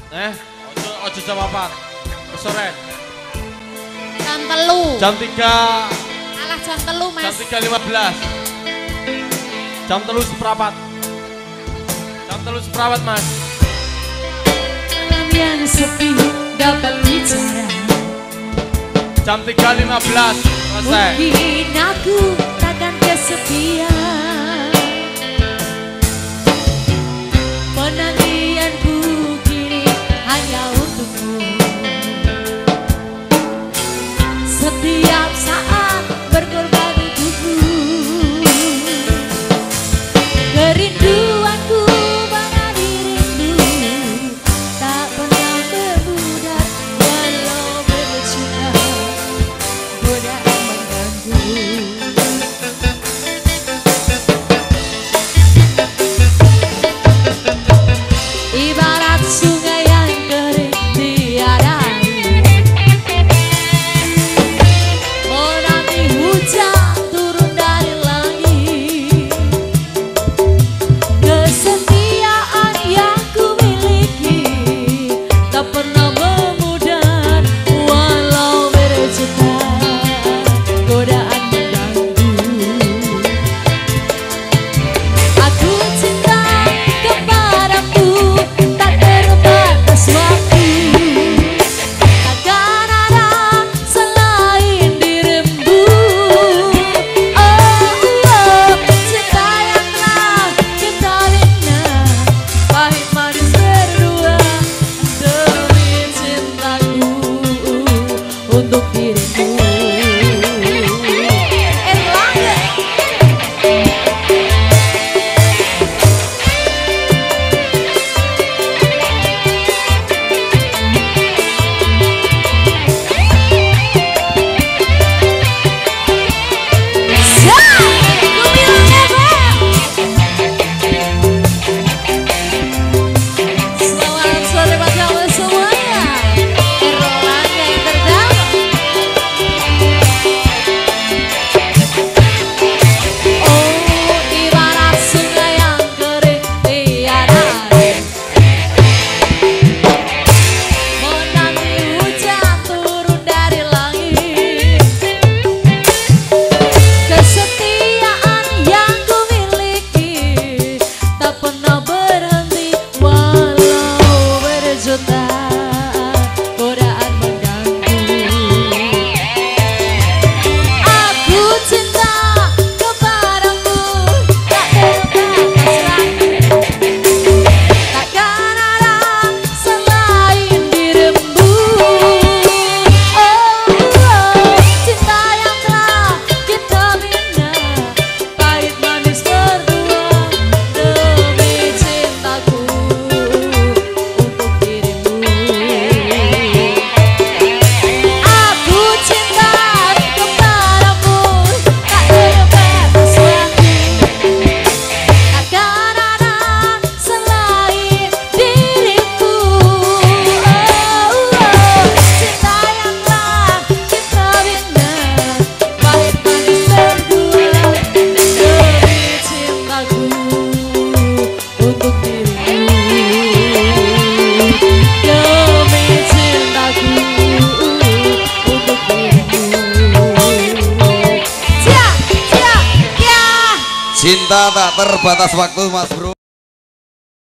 Ojo jam 4 sore. Jam 3. Jam 3. Alah jam 3 Mas. Jam 3.15. Jam 3 seperempat. Jam 3 seperempat Mas. Malam yang sepi dapat bicara. Jam 3.15 selesai. Mungkin aku takkan kesepian. Penantianku kini hanya untukmu. Setiap saat berkorban untukmu. Kerinduanku pada dirimu tak pernah bermudat walau berjuta godaan mengganggu. Ibarat sungai yang kering tiada air, menanti hujan turun dari langit. Kesetiaan yang ku miliki tak pernah memudar walau berjuta godaan mengganggu. Aku cinta kepadamu tak terbatas waktu. Takkan ada selain dirimu. Cinta yang telah kita bina, pahit manis berdua demi cintaku untuk dirimu. Selamat sore buat kamu semuanya. Erlangga yang terdampak. Oh, ibarat sungai yang kering tiada air, menanti hujan turun dari langit. Kesetiaan yang ku miliki tak pernah berhenti walau berjuta godaan mengganggu. Aku cinta kepadamu tak terbatas lagi. Takkan ada selain dirimu. Cinta yang telah kita bina, pahit manis berdua demi cintaku untuk dirimu. Aku cinta kepadamu tak terbatas lagi. Takkan ada selain dirimu. Cinta yang telah kita bina, pahit manis berdua demi cintaku untuk dirimu. Demi cintaku untuk dirimu. Cia, cia, cia. Cinta tak terbatas waktu Mas Bro.